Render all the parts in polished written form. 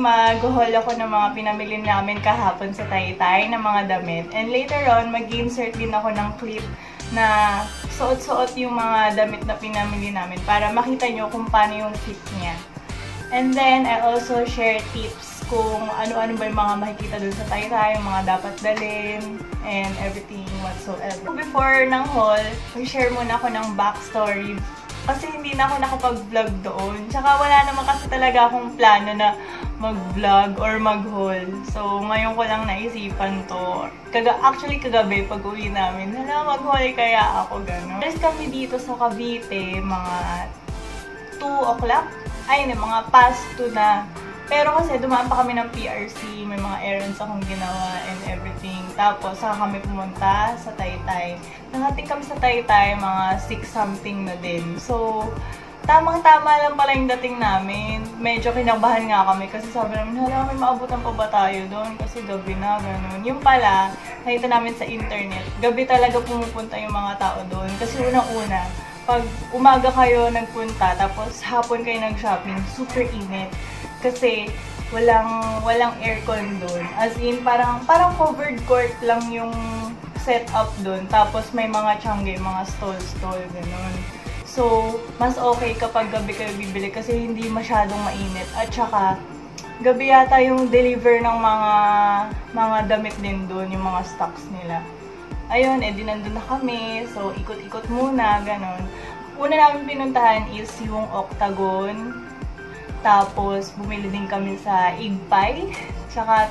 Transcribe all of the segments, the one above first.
mag-haul ako ng mga pinamili namin kahapon sa Taytay na mga damit. And later on, mag-insert din ako ng clip na suot-suot yung mga damit na pinamili namin para makita nyo kung paano yung fit niya. And then, I also share tips kung ano-ano ba yung mga makikita dun sa Taytay, yung mga dapat dalhin, and everything whatsoever. Before ng haul, mag-share muna ako ng backstory. Kasi hindi na ako nakapag-vlog doon. Tsaka wala naman kasi talaga akong plano na mag-vlog or mag-haul. So, ngayon ko lang naisipan to. Actually, kagabi, pag-uwi namin, hala, mag-haul kaya ako, gano'n. Alis kami dito sa Cavite, mga 2 o'clock. Ayun, mga past 2 na. Pero kasi dumaan pa kami ng PRC, may mga errands akong ginawa and everything. Tapos, saka kami pumunta sa Taytay. Nakating kami sa Taytay, mga 6 something na din. So, tamang-tama lang pala yung dating namin. Medyo kinabahan nga kami kasi sabi namin, hala, may maabutan pa ba tayo doon? Kasi gabi na, gano'n. Yung pala, nakita namin sa internet, gabi talaga pumupunta yung mga tao doon. Kasi unang-una, pag umaga kayo nagpunta, tapos hapon kayo nag-shopping, super init. Kasi walang aircon doon. As in, parang covered court lang yung setup doon. Tapos may mga tiyangge, mga stall, gano'n. So, mas okay kapag gabi kayo bibili kasi hindi masyadong mainit. At saka, gabi yata yung deliver ng mga damit din doon, yung mga stocks nila. Ayun, edi nandun na kami. So, ikot-ikot muna, gano'n. Una namin pinuntahan is yung Octagon. Tapos, bumili din kami sa Igpay, tsaka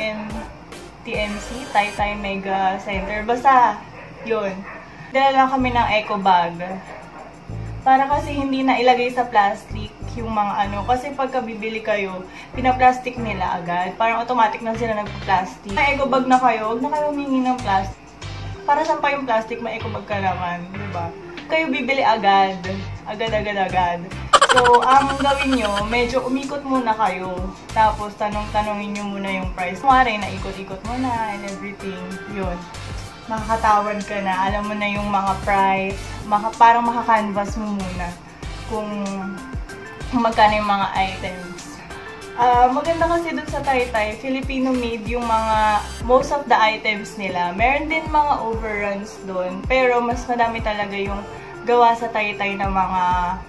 TMC, Taytay Mega Center. Basta, yun. Dala lang kami ng eco bag. Para kasi hindi na ilagay sa plastic yung mga ano. Kasi pagka bibili kayo, pinaplastic nila agad. Parang automatic na sila nagpa-plastic. May eco bag na kayo, huwag na kayo humingi ng plastic. Para saan pa yung plastic, may eco bag ka naman, diba? Kayo bibili agad. Agad. So, ang gawin nyo, medyo umikot muna kayo. Tapos, tanongin nyo muna yung price. Kumari, naikot-ikot mo na and everything. Yun. Makakatawad ka na. Alam mo na yung mga price. Parang makakanvas mo muna kung magkano yung mga items. Maganda kasi dun sa Taytay, Filipino-made yung most of the items nila. Meron din mga overruns dun. Pero, mas madami talaga yung gawa sa Taytay na mga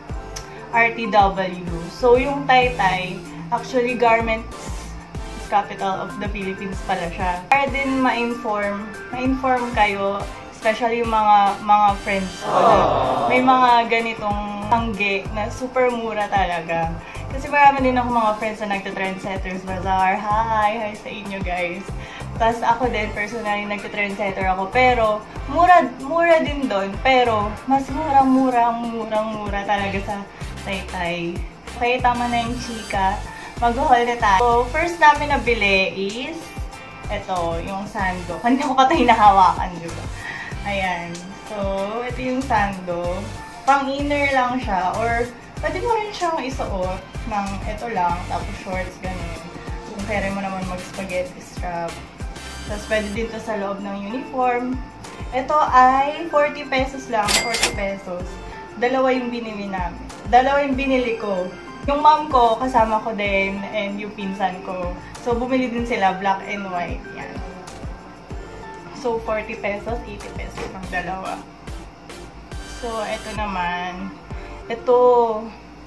RTW. So, yung Taytay, actually, garments capital of the Philippines pala siya. Para din ma-inform kayo, especially yung mga friends ko. May mga ganitong tangge na super mura talaga. Kasi marami din ako mga friends na nagta-Trendsetters Bazaar. Hi sa inyo guys. Tapos ako din, personally, nagta-Trendsetter ako. Pero, mura din doon. Pero, mas murang-mura talaga sa Taytay. Okay, tama na yung chika. Mag-haul na tayo. So, first namin nabili is ito, yung sando. Hindi ko pa ito hinahawakan, diba? Ayan. So, ito yung sando. Pang-inner lang siya. Or, pwede mo rin siyang isuot ng ito lang. Tapos shorts, ganun. Kung kaya mo naman mag-spaghetti strap. Tapos, pwede din to sa loob ng uniform. Ito ay 40 pesos lang. 40 pesos. Dalawa yung binili namin. Dalawa yung binili ko. Yung mom ko, kasama ko din, and yung pinsan ko. So, bumili din sila, black and white. Yan. So, 40 pesos, 80 pesos ng dalawa. So, ito naman. Ito,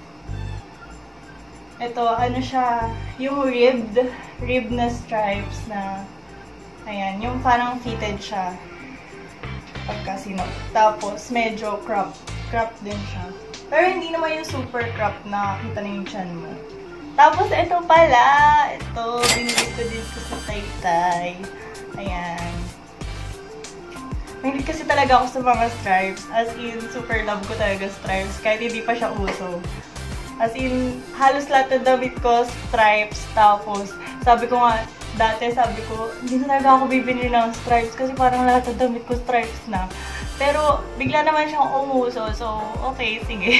ano siya, yung ribbed na stripes na, ayan, yung parang fitted siya. Pagkasino. Tapos, medyo crop din siya. Pero hindi naman yung super crop na kita na yung chan mo. Tapos, ito pala. Ito, binili ko dito sa Taytay. Ayan. Mahilig kasi talaga ako sa mga stripes. As in, super love ko talaga stripes. Kahit hindi pa siya uso. As in, halos lahat ng damit ko, stripes. Tapos, sabi ko nga, dati sabi ko, hindi na talaga ako bibili ng stripes kasi parang lahat ng damit ko stripes na. Pero, bigla naman siyang umuso. So, okay, sige.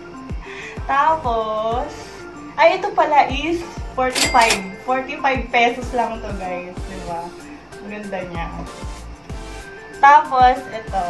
Tapos, ay, ito pala is 45. 45 pesos lang to guys. Diba? Ang ganda niya. Tapos, ito.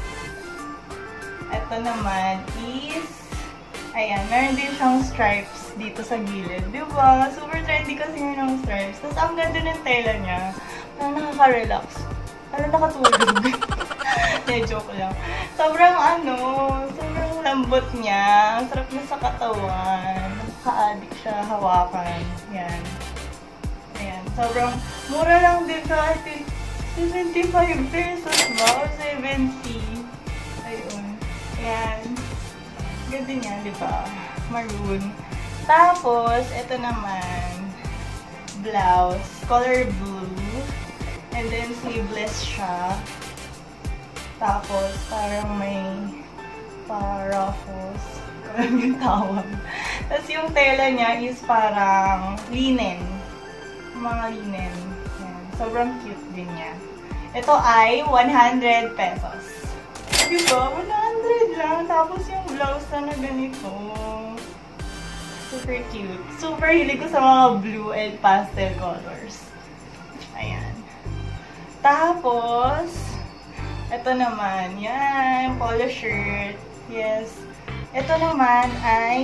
Ito naman is, ayan, meron din siyang stripes dito sa gilid. Diba? Super trendy kasi yun ng stripes. Tapos ang ganda ng tela niya. Parang nakaka-relax. Parang nakatulog. Joke lang. Sobrang sobrang lambot niya. Ang sarap niya sa katawan. Nakaka-addict siya hawakan. Yan. Ayan. Sobrang mura lang din kahit 75 pesos ba? O 70. Ayun. Ayan. Ganda niya, di ba? Maroon. Tapos, ito naman. Blouse. Color blue. And then, sleeveless siya. Tapos, parang may ruffles. Parang yung tawag. Tapos, yung tela niya is parang linen. Mga linen. Yan. Sobrang cute din niya. Ito ay 100 pesos. Diba? 100 lang. Tapos, yung blouse na ganito. Super cute. Super hilig ko sa mga blue and pastel colors. Ayan. Tapos, ito naman, yan, polo shirt. Yes. Ito naman ay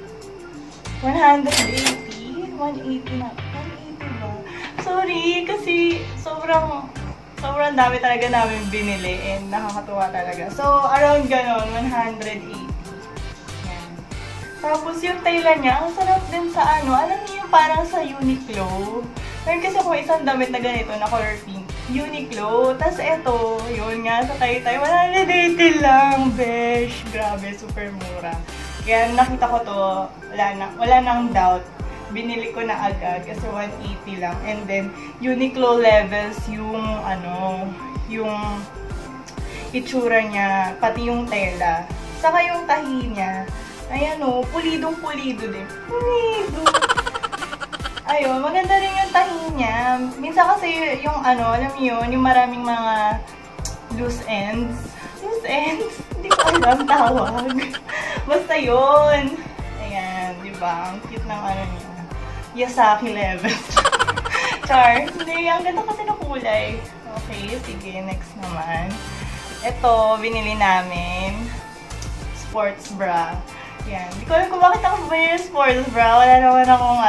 180. 180 na. 180 ba? Sorry, kasi sobrang dami talaga namin binili and nakakatuwa talaga. So, around ganon, 180. Yan. Tapos, yung tela niya, ang sarap din sa alam niyo yung parang sa Uniqlo. Meron kasi ako isang damit na ganito, na color pink. Uniqlo. Tapos eto, yun nga sa Taytay, 180 lang, besh. Grabe, super mura. Kaya nakita ko to, wala nang doubt. Binili ko na agad kasi 180 lang. And then, Uniqlo levels yung, yung itsura niya, pati yung tela. Saka yung tahi niya, ayan o, pulidong-pulido din. Pulido! Ayun, maganda rin yung tahi niya. Minsan kasi yung alam niyo yun, yung maraming mga loose ends. Loose ends? Hindi ko alam tawag. Basta yun. Ayan, di ba? Ang cute ng niya. Yasaki level. Char. Hindi, ang ganda kasi ng kulay. Okay, sige, next naman. Ito, binili namin. Sports bra. Yan. Hindi ko alam kung bakit ako bumili ng sports bra. Wala naman akong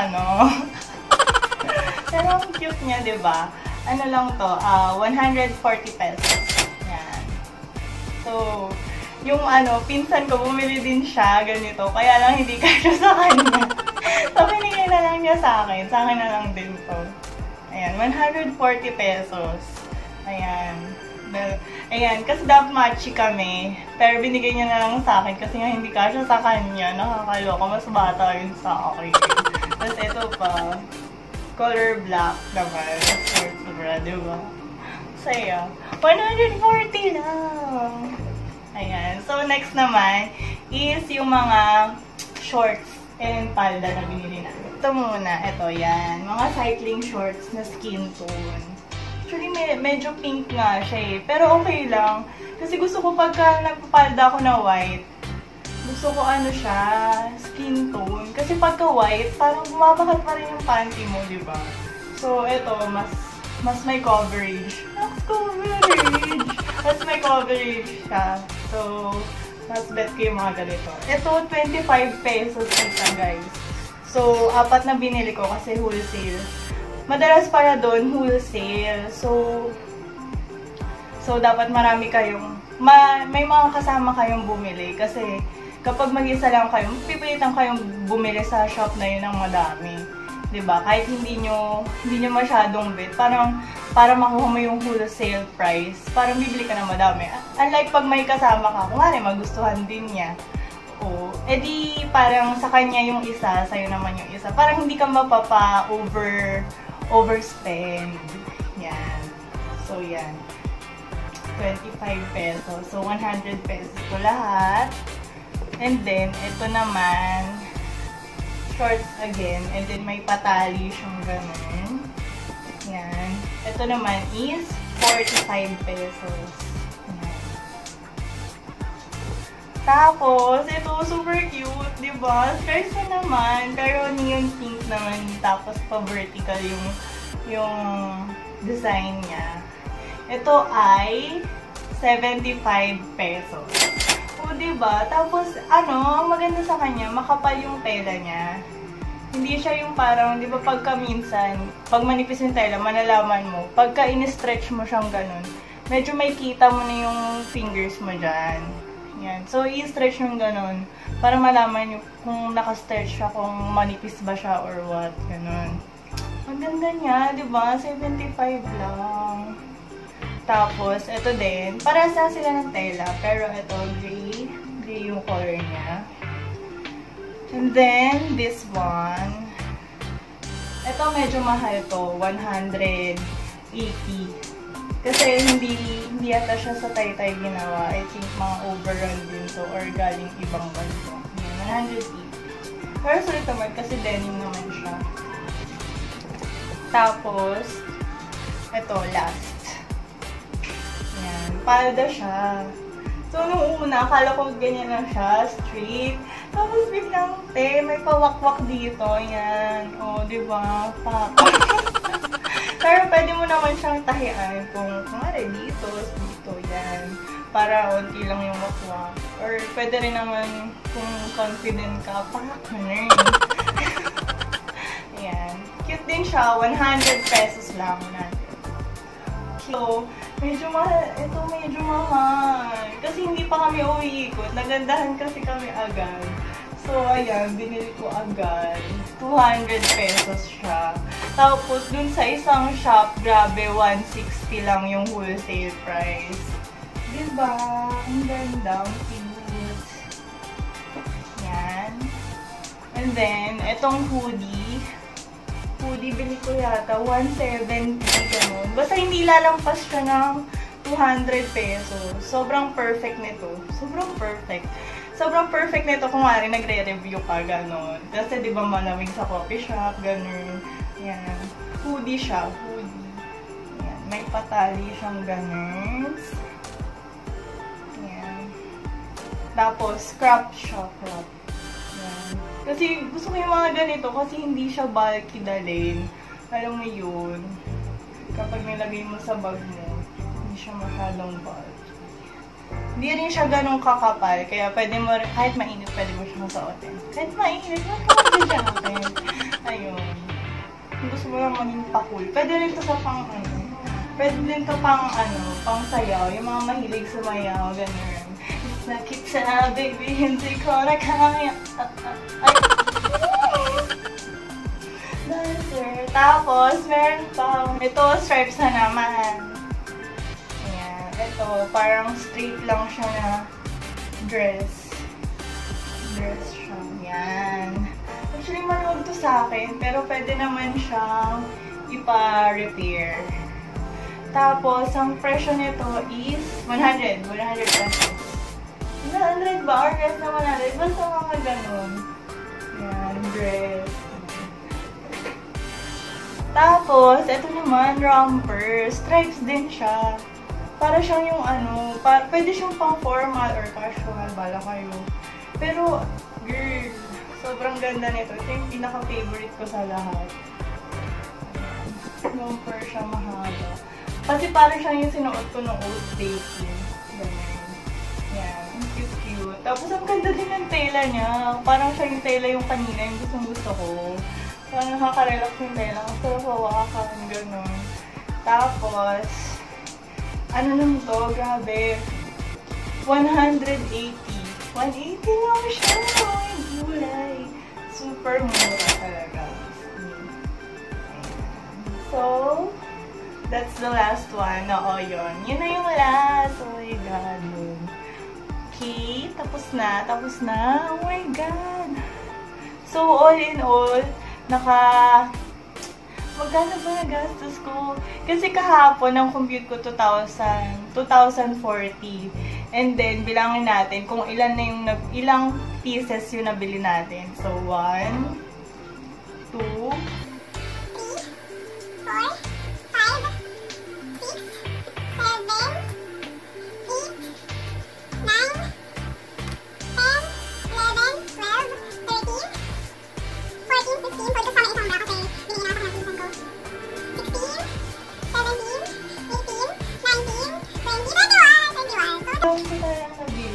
Pero ang cute niya, di ba? Ano lang to? 140 pesos. Yan. So, yung pinsan ko, bumili din siya, ganito. Kaya lang hindi kasya sa kanya. So, binigay na lang niya sa akin. Sa akin na lang din to. Ayan, 140 pesos. Ayan. Ayan, kasi dapat matchy kami. Pero binigay niya na lang sa akin kasi nga hindi kasya sa kanya. Nakakaloka, mas bata yun sa akin. Tapos ito pa. Color black naman. Sports bra, diba? Saya. 140 lang. Ayan. So, next naman is yung mga shorts and palda na binili natin. Ito muna. Ito, yan. Mga cycling shorts na skin tone. Actually, medyo pink nga siya eh. Pero okay lang. Kasi gusto ko pagka nagpapalda ako na white, gusto ko siya, skin tone. Kasi pagka white, parang bumabakat pa rin yung panty mo, di ba? So, ito, mas may coverage. Mas may coverage siya. So, mas bet ko yung mga ganito. Ito, 25 pesos isa, guys. So, 4 na binili ko kasi wholesale. Madalas para doon, wholesale. So dapat marami kayong, may mga kasama kayong bumili. Kasi, kapag mag-isa lang kayo, pipilitan kayong bumili sa shop na yun ng madami. 'Di ba? Kahit hindi nyo masyadong bet, parang para makuha mo yung wholesale price, parang bibili ka ng madami. Unlike pag may kasama ka, kung magustuhan din niya. Oo. Di parang sa kanya yung isa, sa'yo naman yung isa. Parang hindi ka overspend. Yan. So, yan. 25 pesos. So, 100 pesos ko lahat. And then, ito naman, shorts again. And then, may patali siyang ganun. Yan. Ito naman is 45 pesos. Yan. Tapos, ito super cute, diba? Stripes na naman, pero neon pink naman. Tapos, pa-vertical yung design niya. Ito ay 75 pesos. O, diba? Tapos, ang maganda sa kanya, makapal yung tela niya. Hindi siya yung parang, di ba pagka minsan, pag manipis yung tela, malalaman mo, pagka in-stretch mo siyang ganun, medyo may kita mo na yung fingers mo dyan. Yan. So, i-stretch yung ganun, para malaman nyo kung naka-stretch siya, kung manipis ba siya or what, ganun. Ang ganda niya, di ba? 75 lang. Tapos, ito din, parehas na sila ng tela, pero ito, gray. Gray yung color niya. And then, this one. Ito medyo mahal to, 180. Kasi hindi yata siya sa Taytay ginawa. I think mga overrun din to or galing ibang bansa. 180. Pero sulit naman kasi denim naman siya. Tapos, ito, last. Yan, palda siya. So, nung una, akala ko ganyan lang siya, straight. Tapos, biglang, may pawakwak dito. Yan. O, diba? Pero, pwede mo naman siyang tahian kung, kumari, dito, yan. Para, unti lang yung wakwak. Or, pwede rin naman, kung confident ka, pakakanin. Yan. Cute din siya. 100 pesos lang natin. So, medyo mahal. Ito medyo mahal. Kasi hindi pa kami umiikot. Nagandahan kasi kami agad. So, ayan. Binili ko agad. 200 pesos siya. Tapos, dun sa isang shop, grabe, 160 lang yung wholesale price. Diba? Ang ganda. Ang cute. Yan. And then, itong hoodie. Bili ko yata 170, gano'n. Basta hindi lalampas siya ng 200 pesos. Sobrang perfect nito. Sobrang perfect. Sobrang perfect nito kung maaari nagre-review ka, gano'n. Kasi di ba malamig sa coffee shop, gano'n. Yan. Hoodie siya. Hoodie. Yan. May patali siyang gano'n. Yan. Tapos, crop siya. Crop. Yan. Kasi gusto ko yung mga ganito kasi hindi siya bulky dalhin. Alam mo yun. Kapag nilagay mo sa bag mo, hindi siya masyadong bulky. Hindi rin siya ganong kakapal. Kaya pwede mo rin, kahit mainit, pwede mo siyang suotin. Kahit mainit, pwede siya suotin. Ayun. Kung gusto mo lang maging pa-cool. Pwede rin to sa pang ano. Pwede din to pang ano, pang sayaw. Yung mga mahilig sumayaw, gano'n. Nakit sa baby, hindi ko na kaya. Ay. Tapos, meron pang, ito, stripes na naman. Ayan, ito, parang straight lang siya na dress. Dress siya, yan. Actually, maluwag to sa akin, pero pwede naman siyang ipa-repair. Tapos, ang presyo nito is 100 pesos. 100 ba? Or less na 100? Basta mga ganun. Yan, dress. Tapos, ito naman, romper. Stripes din siya. Para siyang yung ano, pwede siyang pang formal or casual, bala kayo. Pero, girl, sobrang ganda nito. Ito yung pinaka-favorite ko sa lahat. Romper siya mahaba. Kasi parang siyang yung sinuot ko nung old days. Ganyan. Yan, cute-cute. Tapos, ang ganda din ng tela niya. Parang siya yung tela yung kanina, yung gustong-gusto ko. Parang nakaka-relax yung tela. Kasi hawakan, gano'n. Tapos, ano lang to? Grabe. 180. 180 lang siya. Ay, gulay. Super mura talaga. So, that's the last one. Oo, yun. Yun na yung last. Oh my God. Okay, tapos na. Tapos na. Oh my God. So, all in all, magkano ba nagastos ko? Kasi kahapon, ang compute ko 2,040. And then, bilangin natin kung ilang pieces yung nabili natin. So, 1, 2,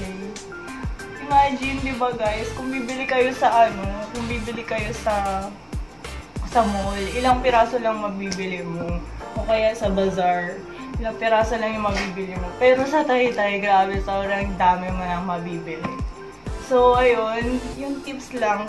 'di ba guys, kung bibili kayo sa sa mall, ilang piraso lang mabibili mo. O kaya sa bazaar, ilang piraso lang yung mabibili mo. Pero sa Taytay, grabe, sobrang dami mo nang mabibili. So, ayun, yung tips lang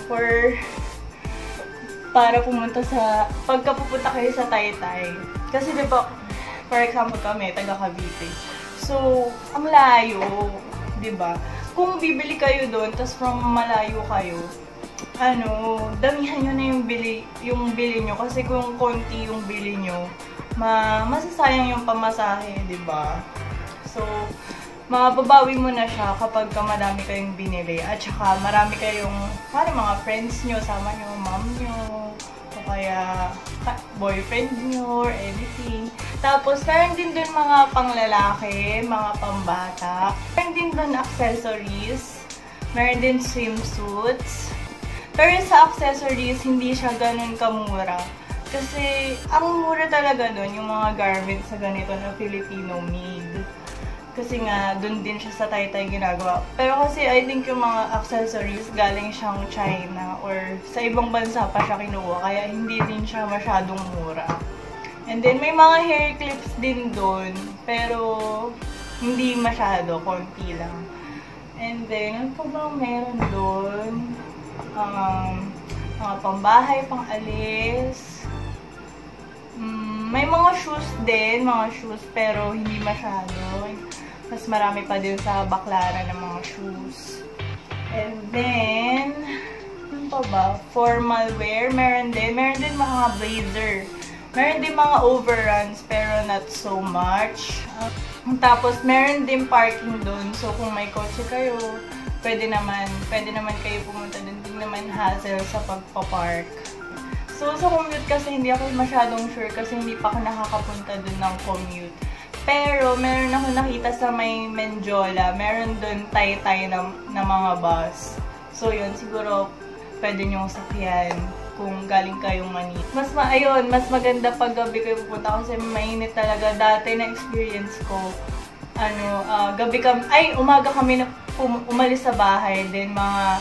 para pumunta pagka pupunta kayo sa Taytay. Kasi diba, for example kami, taga Cavite. So, ang layo, diba? Kung bibili kayo doon, tas from malayo kayo, damihan nyo na yung bili nyo. Kasi kung konti yung bili nyo, masasayang yung pamasahe, diba? So, mababawi mo na siya kapag madami kayong binili. At saka, marami kayong, mga friends nyo, sama nyo, mom nyo, o kaya boyfriend nyo, or anything. Tapos, meron din dun mga panglalaki, mga pambata. Meron din dun accessories. Meron din swimsuits. Pero sa accessories, hindi siya ganun kamura. Kasi, ang mura talaga dun, yung mga garments sa ganito na Filipino made. Kasi nga, dun din siya sa Taytay ginagawa. Pero kasi, I think yung mga accessories, galing siyang China or sa ibang bansa pa siya kinuha. Kaya hindi din siya masyadong mura. And then, may mga hair clips din dun. Pero, hindi masyado. Konti lang. And then, ano pa ba meron dun? Mga pambahay, pang-alis. May mga shoes din. Mga shoes, pero hindi masyado. Mas marami pa din sa baklaran ng mga shoes. And then, ano pa ba? Formal wear. Meron din. Meron din mga blazer. Meron din mga overruns, pero not so much. Tapos, meron din parking doon. So, kung may kotse kayo, pwede naman kayo pumunta doon. Hindi naman hassle sa pagpapark. So, sa commute kasi, hindi ako masyadong sure kasi hindi pa ako nakakapunta doon ng commute. Pero, meron ako nakita sa may Menjola. Meron doon Taytay na mga bus. So, yun. Siguro, pwede nyong sakyan kung galing kayong Manila. Mas maganda pag gabi kayo pupunta kasi mainit talaga. Dati na experience ko, umaga kami na umalis sa bahay. Then, mga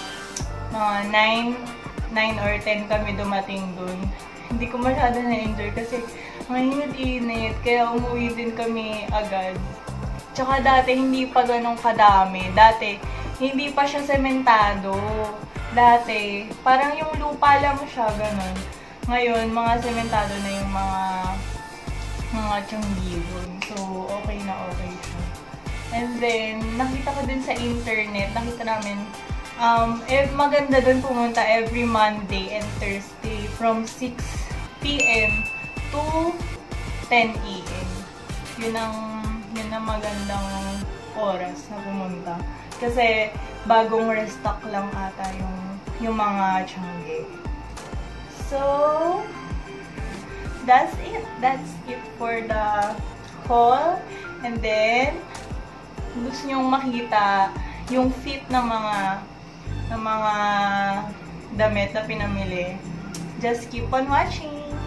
9 or 10 kami dumating dun. Hindi ko masyado na-enjoy kasi mainit-init. Kaya umuwi din kami agad. Tsaka dati hindi pa ganun kadami. Dati hindi pa siya sementado. Dati parang yung lupa lang siya ganun. Ngayon mga sementado na yung mga tsanggibon. So okay na okay siya. And then nakita ko din sa internet, nakita namin maganda dun pumunta every Monday and Thursday from 6 PM to 10 AM. Yun ang magandang oras na pumunta. Kasi bagong restock lang ata yung mga tiyangge. So, that's it. That's it for the haul. And then, gusto nyong makita yung fit ng mga damit na pinamili. Just keep on watching!